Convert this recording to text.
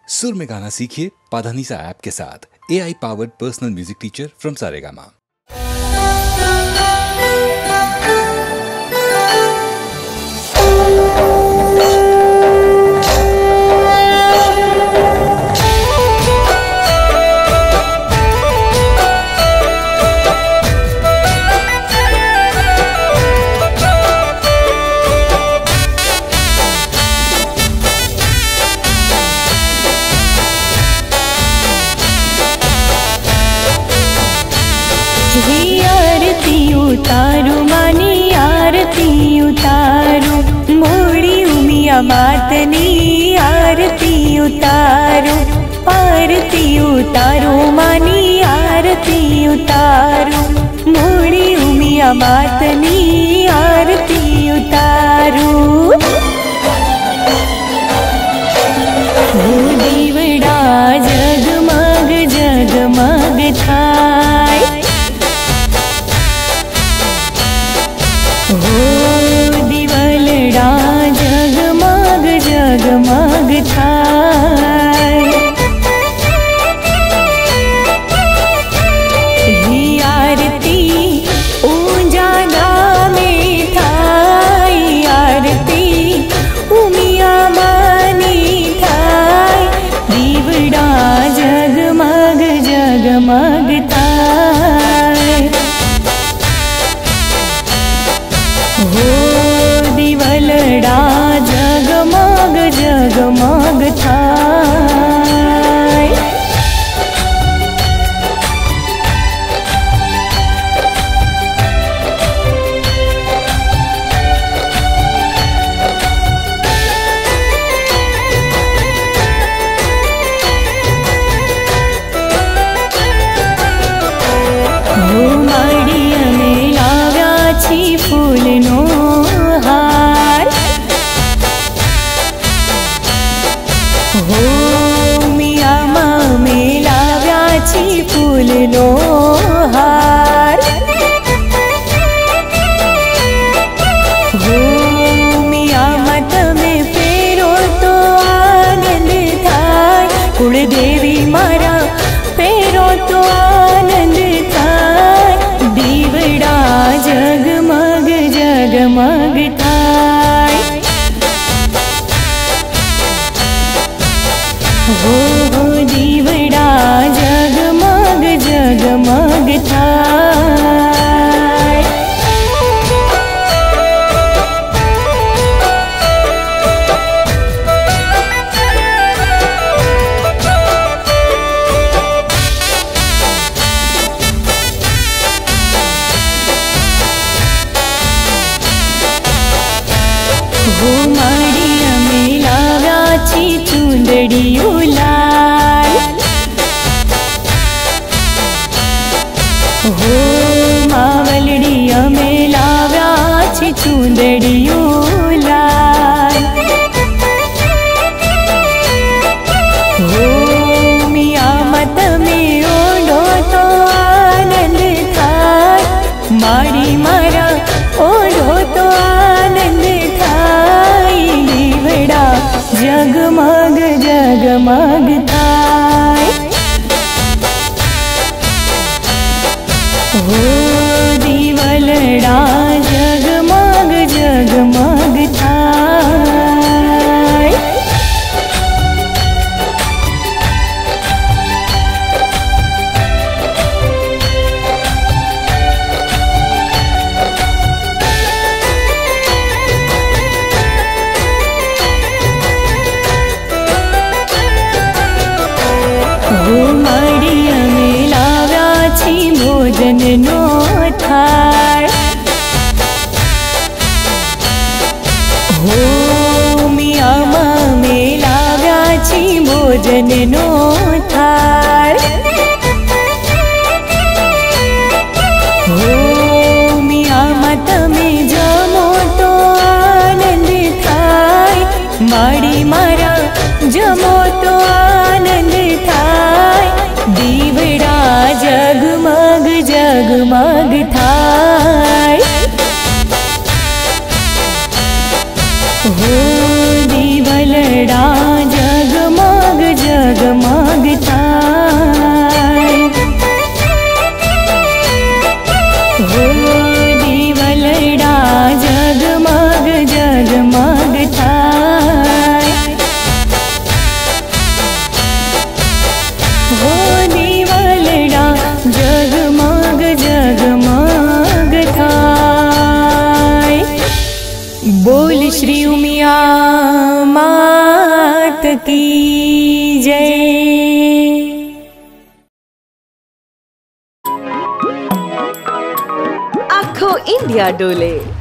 सुर में गाना सीखिए पाधानीसा ऐप के साथ। AI powered personal music teacher from Saregama. आरती उतारू मानी आरती उतारू, मोड़ी उमिया मातनी आरती उतारू। आरती उतारू मानी आरती उतारू, मोड़ी उमिया मातनी आरती उतारू। दीवड़ा जगमग जगमग थाय, दिवलड़ा जगमग जगमग थाय। ही आरती उजाला में थाय, आरती उमिया मानी थाय। दीवड़ा जगमग जगमग थाय, दिवलड़ा जगमग जगमग थाय। माड़िया में लाव्या छी फूलनो हार, मिया में लाव्या छी फूलनो हार। मिया मत में फेरो तो आनंद थाय, कुलदेवी मारा फेरो तो आनंद थाय। दीवड़ा जगमग जगमग थाय, दीवड़ा जगमग जगमग थाय। माड़िया में लाव्या छी चूंदड़ियो लाल, मावलड़िया में लाव्या छी चूंदड़ियो लाल। मिया मत में ओढ़ो तो आनंद थाय, माड़ी मारा ओढ़ो तो आनंद थाय। दीवड़ा जगमग जगमग थाय, दिवलड़ा जगमग जगमग थाय। माड़िया में लाव्या छी भोजन नो थाल, मिया में लाव्या छी भोजन नो थाल। मिया मत में जमो तो आनंद थाय, माड़ी मारा जमो तो आनंद थाय। दीवड़ा जगमग जगमग थाय, दिवलड़ा जगमग जगमग इंडिया डोले।